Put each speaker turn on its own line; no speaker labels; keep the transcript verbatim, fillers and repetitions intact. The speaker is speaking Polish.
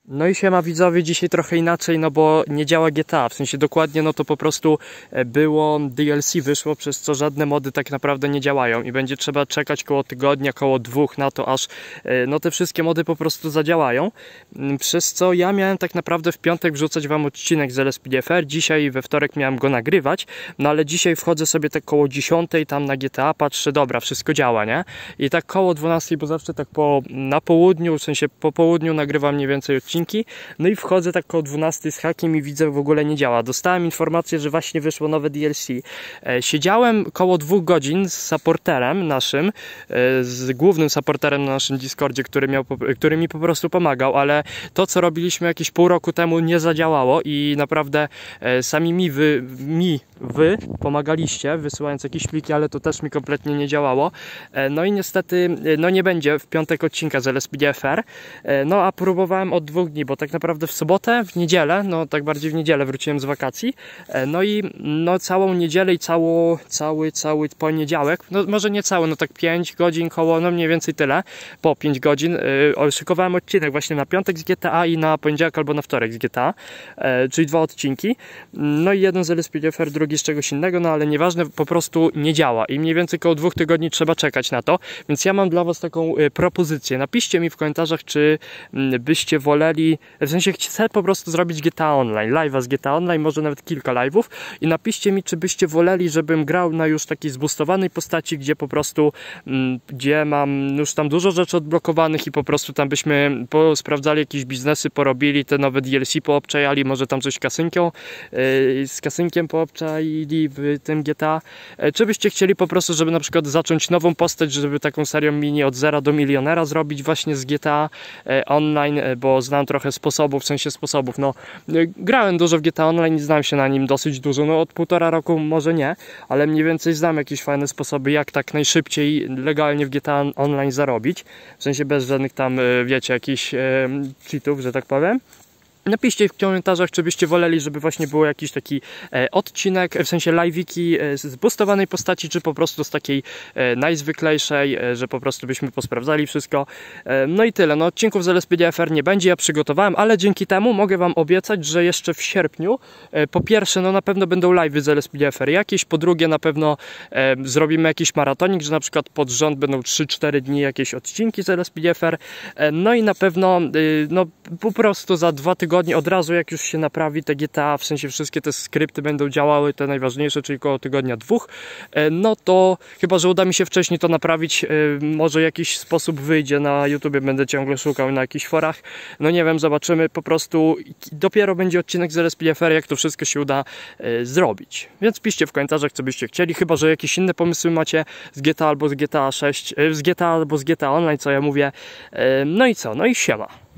No i siema widzowie, dzisiaj trochę inaczej, no bo nie działa G T A, w sensie dokładnie no to po prostu było D L C wyszło, przez co żadne mody tak naprawdę nie działają i będzie trzeba czekać koło tygodnia, koło dwóch na to, aż no te wszystkie mody po prostu zadziałają, przez co ja miałem tak naprawdę w piątek wrzucać wam odcinek z L S P D F R, dzisiaj we wtorek miałem go nagrywać, no ale dzisiaj wchodzę sobie tak koło dziesiątej tam na G T A, patrzę, dobra, wszystko działa, nie? I tak koło dwunastej, bo zawsze tak po, na południu, w sensie po południu nagrywam mniej więcej odcinki. No i wchodzę tak koło dwunastej z hakiem i widzę, w ogóle nie działa. Dostałem informację, że właśnie wyszło nowe D L C. E, siedziałem koło dwóch godzin z supporterem naszym, e, z głównym supporterem na naszym Discordzie, który, miał, który mi po prostu pomagał, ale to, co robiliśmy jakieś pół roku temu, nie zadziałało i naprawdę e, sami mi wy, mi, wy pomagaliście, wysyłając jakieś pliki, ale to też mi kompletnie nie działało. E, no i niestety, no nie będzie w piątek odcinka z L S P D F R. E, no a próbowałem od dwóch dni, bo tak naprawdę w sobotę, w niedzielę, no tak bardziej w niedzielę wróciłem z wakacji, no i no całą niedzielę i cało, cały, cały poniedziałek, no może nie cały, no tak pięć godzin koło, no mniej więcej tyle, po pięć godzin yy, szykowałem odcinek właśnie na piątek z G T A i na poniedziałek albo na wtorek z G T A, yy, czyli dwa odcinki, no i jeden z L S P D F R, drugi z czegoś innego, no ale nieważne, po prostu nie działa i mniej więcej koło dwóch tygodni trzeba czekać na to, więc ja mam dla was taką yy, propozycję, napiszcie mi w komentarzach, czy yy, byście woleli, w sensie chcę po prostu zrobić G T A Online, live'a z G T A Online, może nawet kilka live'ów i napiszcie mi, czy byście woleli, żebym grał na już takiej zboostowanej postaci, gdzie po prostu, m, gdzie mam już tam dużo rzeczy odblokowanych i po prostu tam byśmy sprawdzali jakieś biznesy, porobili, te nowe D L C poobczajali, może tam coś kasynką, yy, z kasynkiem poobczaili w tym G T A, yy, czy byście chcieli po prostu, żeby na przykład zacząć nową postać, żeby taką serią mini od zera do milionera zrobić właśnie z G T A yy, Online, yy, bo znam trochę sposobów, w sensie sposobów, no grałem dużo w G T A Online i znam się na nim dosyć dużo, no od półtora roku może nie, ale mniej więcej znam jakieś fajne sposoby, jak tak najszybciej legalnie w G T A Online zarobić, w sensie bez żadnych tam, wiecie, jakichś e, cheatów, że tak powiem. Napiszcie w komentarzach, czy byście woleli, żeby właśnie był jakiś taki e, odcinek, w sensie live'iki e, z boostowanej postaci, czy po prostu z takiej e, najzwyklejszej, e, że po prostu byśmy posprawdzali wszystko. E, no i tyle. No odcinków z L S P D F R nie będzie, ja przygotowałem, ale dzięki temu mogę wam obiecać, że jeszcze w sierpniu, e, po pierwsze, no na pewno będą live'y z L S P D F R jakieś, po drugie na pewno e, zrobimy jakiś maratonik, że na przykład pod rząd będą trzy cztery dni jakieś odcinki z L S P D F R, e, no i na pewno, e, no po prostu za dwa tygodnie od razu, jak już się naprawi te G T A, w sensie wszystkie te skrypty będą działały, te najważniejsze, czyli koło tygodnia dwóch, no to chyba, że uda mi się wcześniej to naprawić, może jakiś sposób wyjdzie na YouTubie, będę ciągle szukał na jakichś forach, no nie wiem, zobaczymy, po prostu dopiero będzie odcinek z L S P D F R, jak to wszystko się uda zrobić. Więc piszcie w komentarzach, co byście chcieli, chyba, że jakieś inne pomysły macie z G T A albo z G T A sześć, z G T A albo z G T A Online, co ja mówię, no i co, no i siema.